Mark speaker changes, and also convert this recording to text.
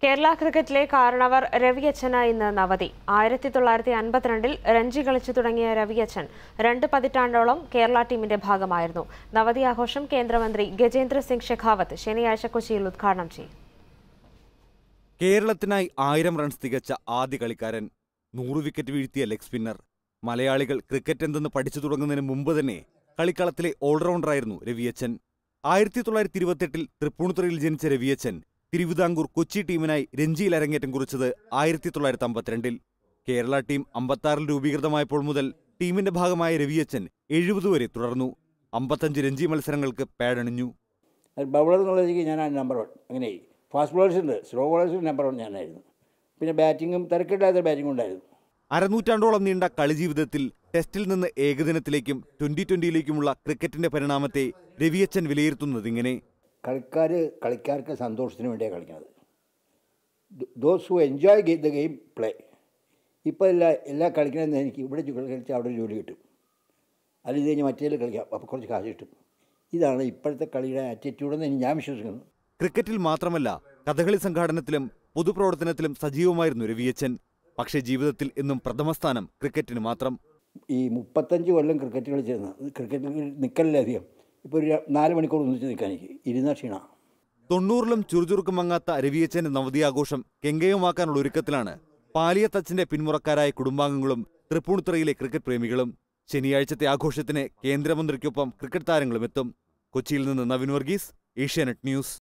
Speaker 1: കേരള ക്രിക്കറ്റിലെ കാരണവർ രവിയച്ഛന് ഇന്ന് നവതി. 1952-ൽ രഞ്ജി കളിച്ചു തുടങ്ങിയ രവിയച്ഛൻ 2 പതിറ്റാണ്ടോളം കേരള ടീമിന്റെ ഭാഗമായിരുന്നു. നവതി ആഘോഷം കേന്ദ്രമന്ത്രി ഗജേന്ദ്ര സിംഗ് ഷെഖാവത്ത് ശനിയാഴ്ച കൊച്ചിയിൽ ഉദ്ഘാടനം ചെയ്യും.
Speaker 2: കേരളത്തിനായി 1000 റൺസ് തികച്ച ആദ്യ കളിക്കാരൻ, 100 വിക്കറ്റ് വീഴ്ത്തിയ ലെഗ് സ്പിന്നർ. മലയാളികൾ ക്രിക്കറ്റ് എന്തെന്ന് പഠിച്ചു തുടങ്ങുന്നതിന് മുമ്പ് തന്നെ കളിക്കളത്തിലെ ഓൾറൗണ്ടറായിരുന്നു രവിയച്ഛൻ. 1928-ൽ തൃപ്പൂണിത്തുറയിൽ ജനിച്ച രവിയച്ഛൻ തിരുവിതാംകൂർ കൊച്ചി ടീമിനായി രഞ്ജിയിൽ അരങ്ങേറ്റം കുറിച്ചത് 1952-ൽ. കേരള ടീം 56-ൽ രൂപീകൃതമായപ്പോൾ മുതൽ ടീമിന്റെ ഭാഗമായ രവിയച്ഛൻ 70 വരെ തുടർന്നു. 55 രഞ്ജി മത്സരങ്ങൾക്ക് പാഡണിഞ്ഞു.
Speaker 3: ബൗളർ എന്നുള്ളതിലേക്ക് ഞാൻ നമ്പർ 1. അങ്ങനെ ഫാസ്റ്റ് ബോളേഴ്സുണ്ട്, സ്ലോ ബോളേഴ്സിൽ നമ്പർ 1 ഞാനായിരുന്നു. പിന്നെ ബാറ്റിങ്ങും തിരക്കില്ലാത്ത ബാറ്റിംഗ് ഉണ്ടായിരുന്നു.
Speaker 2: അരനൂറ്റാണ്ടോളം നീണ്ട കളിജീവിതത്തിൽ ടെസ്റ്റിൽ നിന്ന് ഏകദിനത്തിലേക്കും 2020-യിലേക്കുമുള്ള ക്രിക്കറ്റിന്റെ പരിണാമത്തെ രവിയച്ഛൻ വിലയിരുത്തുന്നതിങ്ങനെ:
Speaker 3: കളിക്കാർക്ക് സന്തോഷത്തിന് വേണ്ടിയാണ് കളിക്കുന്നത്. Those who enjoy the game play. ഇപ്പോൾ എല്ലാ കളിക്കണമെന്ന് എനിക്ക് ഇവിടെ കളിച്ചാൽ അവിടെ ജോലി കിട്ടും, അത് ഇത് കഴിഞ്ഞ് മറ്റേ കളിക്കാം, അപ്പോൾ കുറച്ച് കാശ് കിട്ടും. ഇതാണ് ഇപ്പോഴത്തെ കളിയുടെ ആറ്റിറ്റ്യൂഡെന്ന് ഞാൻ വിശ്വസിക്കുന്നു.
Speaker 2: ക്രിക്കറ്റിൽ മാത്രമല്ല, കഥകളി സംഘാടനത്തിലും പൊതുപ്രവർത്തനത്തിലും സജീവമായിരുന്നു രവിയച്ഛൻ. പക്ഷേ ജീവിതത്തിൽ എന്നും പ്രഥമസ്ഥാനം ക്രിക്കറ്റിന് മാത്രം.
Speaker 3: ഈ 35 കൊല്ലം ക്രിക്കറ്റ് കളിച്ചിരുന്ന ക്രിക്കറ്റിൽ നിൽക്കലിലധികം ഇപ്പോൾ ഒരു 4 മണിക്കൂർ ഒന്നിച്ച് നിൽക്കാൻ എനിക്ക് ഇരുന്ന ക്ഷീണ.
Speaker 2: 90-ലും ചുറുചുറുക്കും മങ്ങാത്ത രവിയച്ഛന്റെ നവതി ആഘോഷം കെങ്കേയമാക്കാനുള്ള ഒരുക്കത്തിലാണ് പാലിയത്തച്ഛന്റെ പിന്മുറക്കാരായ കുടുംബാംഗങ്ങളും തൃപ്പൂണിത്തുറയിലെ ക്രിക്കറ്റ് പ്രേമികളും. ശനിയാഴ്ചത്തെ ആഘോഷത്തിന് കേന്ദ്രമന്ത്രിക്കൊപ്പം ക്രിക്കറ്റ് താരങ്ങളും എത്തും. കൊച്ചിയിൽ നിന്ന് നവീൻ വർഗീസ്, ഏഷ്യാനെറ്റ് ന്യൂസ്.